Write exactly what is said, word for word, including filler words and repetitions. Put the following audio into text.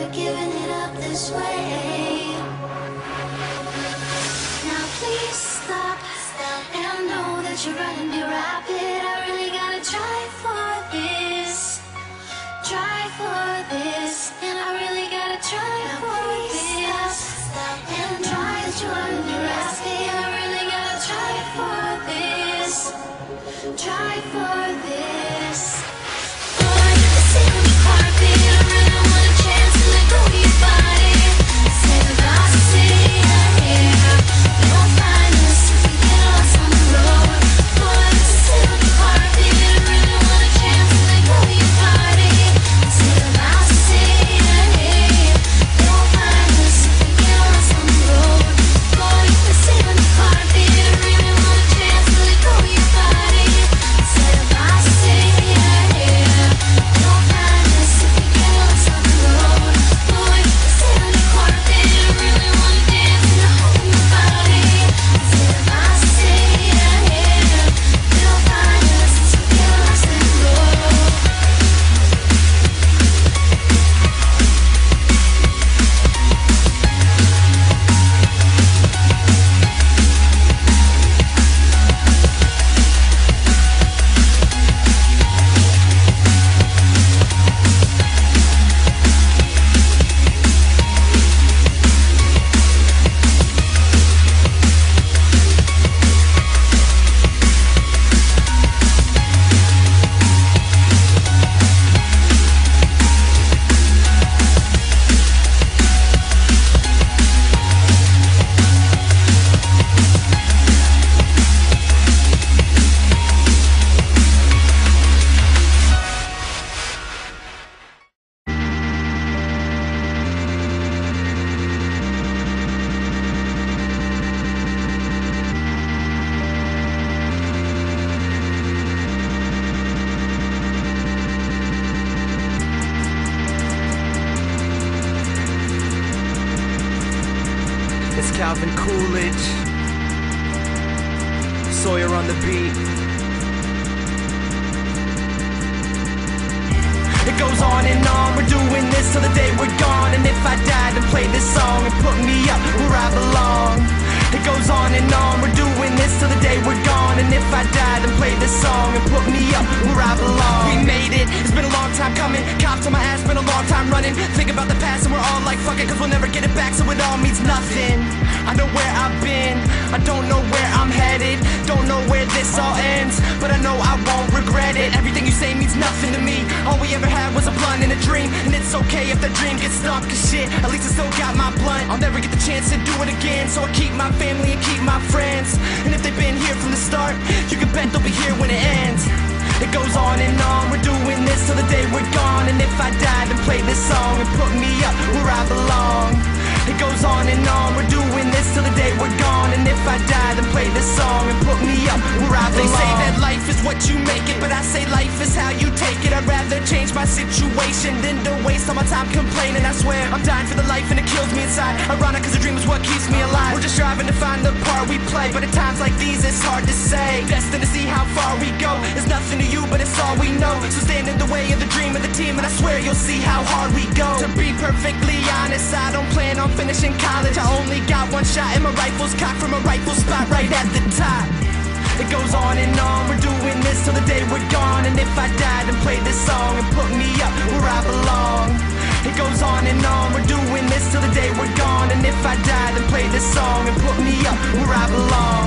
never giving it up this way. Now please stop, stop, and I know that you're running me rapid. I really gotta try for this, try for this, and I really gotta try now for this. Stop, stop, and I know that you're running me rapid. I really gotta try for this, try for this. Boy, sit on the carpet. I really want a chance to let go of your body. Say the last thing I hear. You won't find us if we get lost on the road. Boy, sit on the carpet. I really want a chance to let go of your body. Say the last thing I hear. You won't find us if we get lost on the road. Boy, sit on the carpet. I really want a chance to let go of your body. Say the last thing I hear. You won't find us if we get lost on the road. Boy, sit on the carpet. I really want to dance in the hole in your body. Say the last thing I hear. You won't find us if we get lost on the road. It's Calvin Coolidge, Sawyer on the beat. It goes on and on, we're doing this till the day we're gone. And if I died and played this song and put me up where I belong. It goes on and on, we're doing this till the day we're gone. And if I died and played this song and put me up where I belong. We made it, it's been a long time coming. Cops on my ass, been a long time running. Think about the past and we're all like fuck it, cause we'll never get it back, so it all means nothing. I know where I've been, I don't know where I'm headed. Don't know where this all ends, but I know I won't regret it. Everything you say means nothing to me. All we ever had was a blunt and a dream. And it's okay if the dream gets stopped, cause shit, at least I still got my blunt. I'll never get the chance to do it again, so I keep my family and keep my friends. And if they've been here from the start, you can bet they'll be here when it ends. It goes on and on, we're doing this till the day we're gone. And if I died and played this song and put me up where I belong. It goes on and on, we're doing this till the day we're gone. And if I died and played this song and put me up where I belong. They say that life is what you make it, but I say life is how you take it. I'd rather change my situation than to waste all my time complaining. I swear, I'm dying for the life and it kills me inside. Ironic cause a dream is what keeps me alive. We're just striving to find the part we play, but at times like these it's hard to say. Destined to see how far we go, it's nothing to you but it's all we know. So stand in the way of the dream of the team, and I swear you'll see how hard we go. To be perfectly honest, I don't plan on finishing college. I only got one shot and my rifle's cocked from a rifle spot right at the top. It goes on and on, we're doing this till the day we're gone. And if I died and played this song and put me up where I belong. It goes on and on, we're doing this till the day we're gone. And if I died and played this song and put me up where I belong.